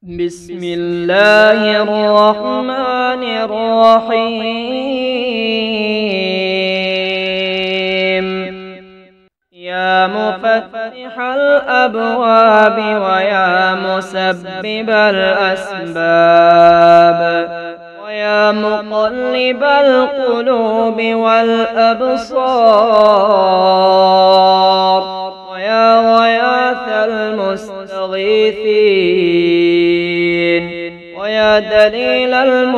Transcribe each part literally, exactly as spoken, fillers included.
بسم الله الرحمن الرحيم. يا مفتح الأبواب ويا مسبب الأسباب ويا مقلب القلوب والأبصار ويا غياث المستغيثين ويا دليل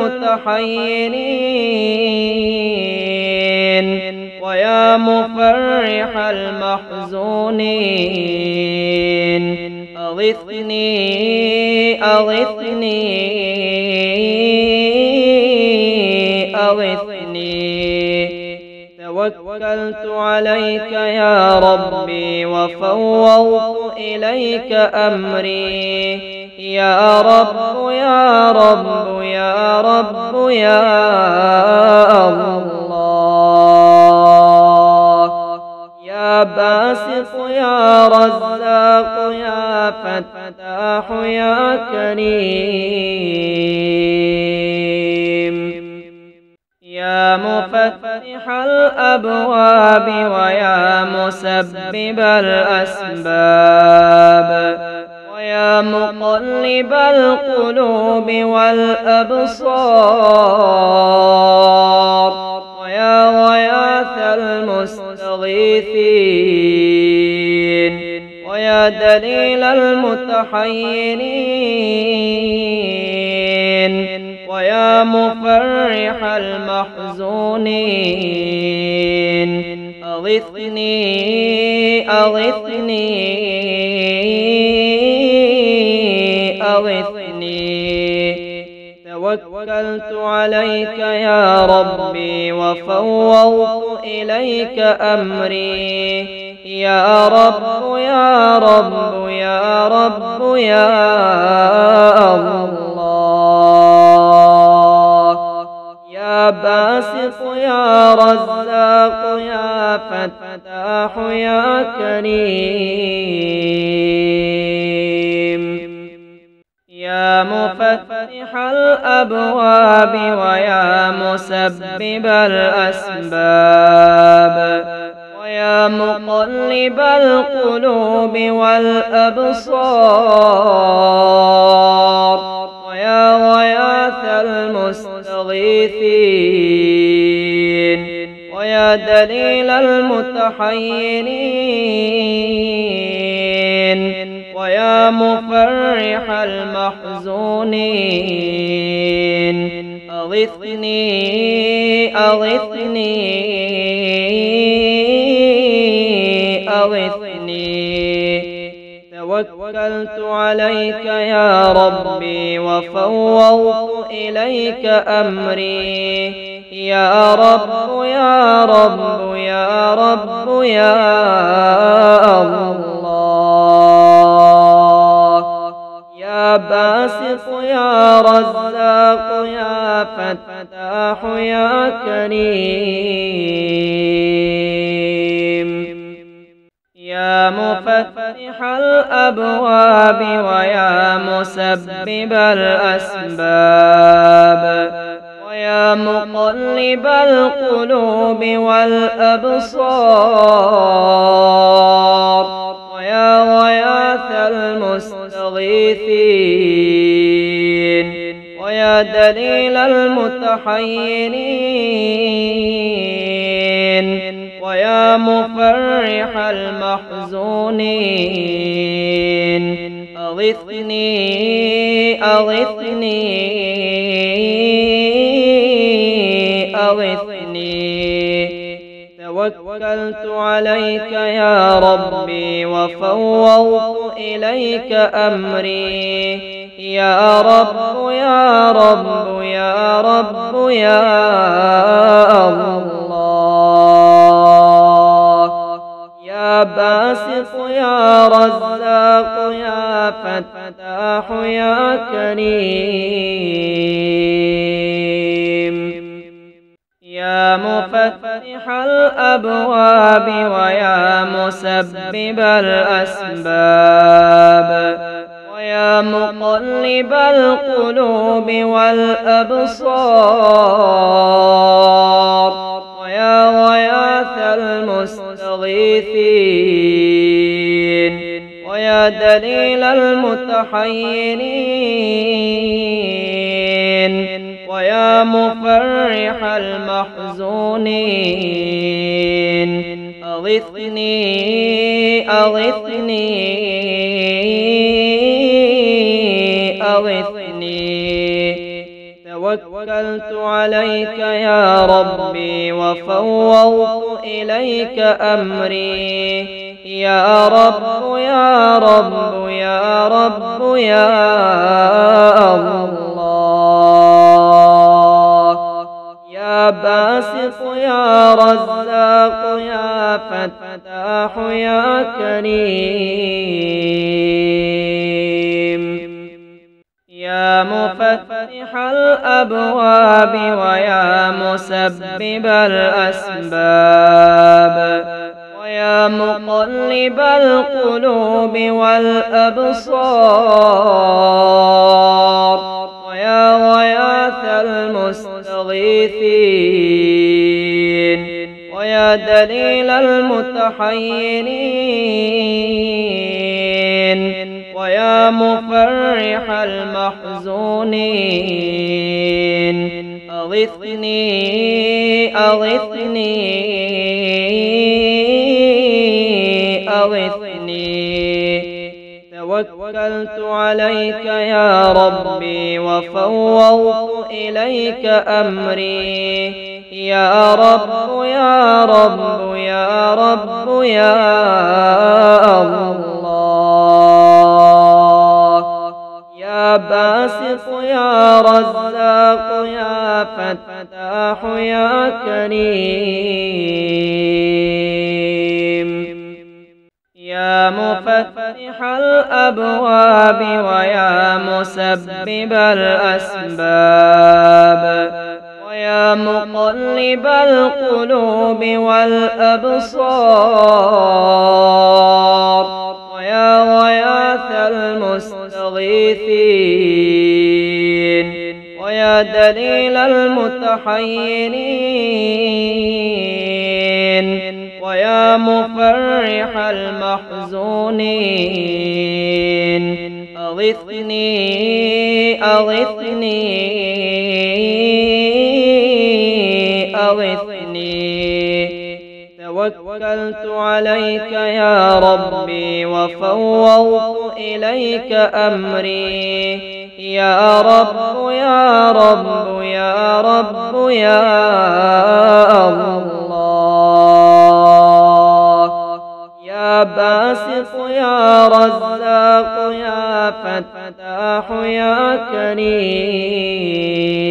المتحيرين ويا مفرح المحزونين أغثني أغثني أغثني. توكلت عليك يا ربي وفوضت إليك أمري. يا رب يا رب يا رب يا الله. يا باسط يا رزاق يا فتاح يا كريم. يا مفتح الأبواب ويا مسبب الأسباب ويا مقلب القلوب والأبصار ويا غياث المستغيثين ويا دليل المتحيرين ويا مفرح المحزونين أغثني أغثني أغثني. توكلت عليك يا ربي وفوضت إليك أمري. يا رب يا رب يا رب يا الله. يا باسط يا رزاق يا فتاح يا كريم. يا مفتح الأبواب ويا مسبب الأسباب ويا مقلب القلوب والأبصار ويا غياث المستغيثين ويا دليل المتحيرين ويا مفرح المحزونين أغثني أغثني أغثني. توكلت عليك يا ربي وفوضت إليك أمري. يا رب يا رب يا رب يا الله. يا باسط يا رزاق يا فتاح يا كريم. يا مفتح الأبواب ويا مسبب الأسباب ويا مقلب القلوب والأبصار ويا غياث المستغيثين ويا دليل المتحيرين ويا مفرح المحزونين أغثني أغثني أغثني. توكلت عليك يا ربي وفوضت إليك أمري. يا رب يا رب يا رب يا الله. يا باسط يا رزاق يا فتاح يا كريم. يا مفتح الأبواب ويا مسبب الأسباب ويا مقلب القلوب والأبصار ويا غياث المستغيثين ويا دليل المتحيرين ويا مفرح المحزونين أغثني أغثني أغثني توكلت عليك يا ربي وفوضت إليك أمري يا رب يا رب يا رب يا الله يا باسط يا رزاق يا فتاح يا كريم يا مفتح الأبواب ويا مسبب الأسباب ويا مقلب القلوب والأبصار ويا غياث المستغيثين ويا دليل المتحيرين ويا مفرح المحزونين أغثني أغثني أغثني توكلت عليك يا ربي وفوضت إليك أمري يا رب يا رب يا رب يا الله يا باسط يا رزاق يا فتاح يا كريم يا مفتح الأبواب ويا مسبب الأسباب ويا مقلب القلوب والأبصار ويا غياث المستغيثين ويا دليل المتحيرين ويا مفرح المحزونين أغثني أغثني أغثني توكلت عليك يا ربي وفوضت إليك أمري يا رب يا رب يا رب يا الله يا باسط يا رزاق يا فتاح يا كريم